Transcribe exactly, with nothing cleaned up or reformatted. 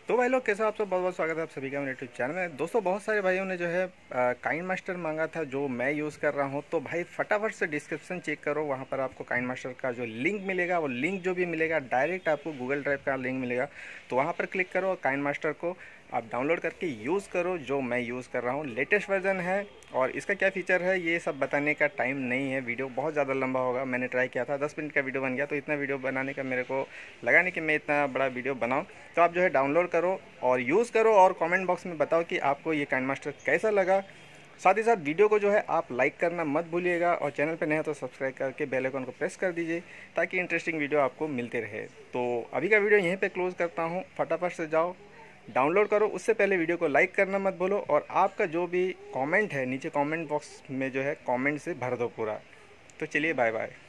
तो भाई लोग कैसे हो? आप सब बहुत बहुत स्वागत है आप सभी का मेरे यूट्यूब चैनल में। दोस्तों बहुत सारे भाइयों ने जो है काइंड मास्टर मांगा था जो मैं यूज़ कर रहा हूं। तो भाई फटाफट से डिस्क्रिप्शन चेक करो, वहां पर आपको काइंड मास्टर का जो लिंक मिलेगा वो लिंक जो भी मिलेगा डायरेक्ट आपको गूगल ड्राइव का लिंक मिलेगा। तो वहां पर क्लिक करो और काइंड मास्टर को आप डाउनलोड करके यूज़ करो जो मैं यूज़ कर रहा हूँ। लेटेस्ट वर्जन है और इसका क्या फ़ीचर है ये सब बताने का टाइम नहीं है, वीडियो बहुत ज़्यादा लंबा होगा। मैंने ट्राई किया था, दस मिनट का वीडियो बन गया, तो इतना वीडियो बनाने का मेरे को लगा नहीं कि मैं इतना बड़ा वीडियो बनाऊँ। तो आप जो है डाउनलोड करो और यूज़ करो और कमेंट बॉक्स में बताओ कि आपको ये काइंड मास्टर कैसा लगा। साथ ही साथ वीडियो को जो है आप लाइक करना मत भूलिएगा और चैनल पर नए हो तो सब्सक्राइब करके बेल आइकन को प्रेस कर दीजिए ताकि इंटरेस्टिंग वीडियो आपको मिलते रहे। तो अभी का वीडियो यहीं पे क्लोज़ करता हूँ। फटाफट से जाओ डाउनलोड करो, उससे पहले वीडियो को लाइक करना मत भूलो और आपका जो भी कमेंट है नीचे कमेंट बॉक्स में जो है कमेंट से भर दो पूरा। तो चलिए बाय बाय।